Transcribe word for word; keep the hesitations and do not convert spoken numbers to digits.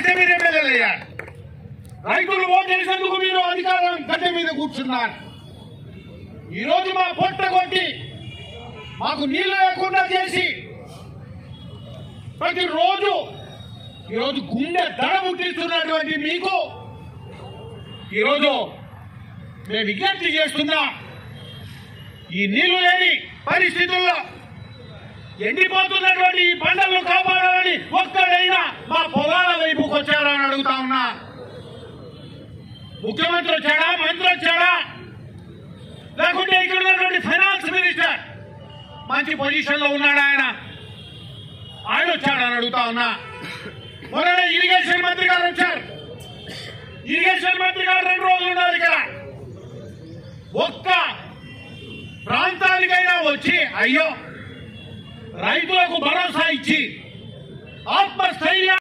చేస్తే మీరు ఎమ్మెల్యేలు అయ్యారు. రైతులు ఓటేసేందుకు మీరు అధికారం గద్దె మీద కూర్చున్నారు. ఈరోజు మా పొట్ట కొట్టి మాకు నీళ్లు లేకుండా చేసి ప్రతిరోజు ఈరోజు గుండె దడ పుట్టిస్తున్నటువంటి మీకు ఈరోజు మేము విజ్ఞప్తి చేస్తున్నా, ఈ నీళ్లు లేని పరిస్థితుల్లో ఎండిపోతున్నటువంటి ఈ పంటలను కాపాడాలని ఒక్కడైనా మా పొలాల వైపుకి వచ్చారా అని అడుగుతా ఉన్నా. ముఖ్యమంత్రి వచ్చాడా, మంత్రి వచ్చాడా, లేకుంటే ఇక్కడ ఉన్నటువంటి ఫైనాన్స్ మినిస్టర్ మంచి పొజిషన్ లో ఉన్నాడా, ఆయన ఆయన వచ్చాడని అడుగుతా ఉన్నా. మొన్న ఇరిగేషన్ మంత్రి గారు వచ్చారు. ఇరిగేషన్ మంత్రి గారు రెండు రోజులు ఉన్నారు ఇక్కడ. ఒక్క ప్రాంతానికైనా వచ్చి అయ్యో రైతులకు భరోసా ఇచ్చి ఆత్మస్థైర్యం